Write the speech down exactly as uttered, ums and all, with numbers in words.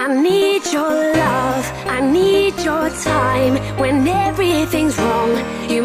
I need your love, I need your time. When everything's wrong, you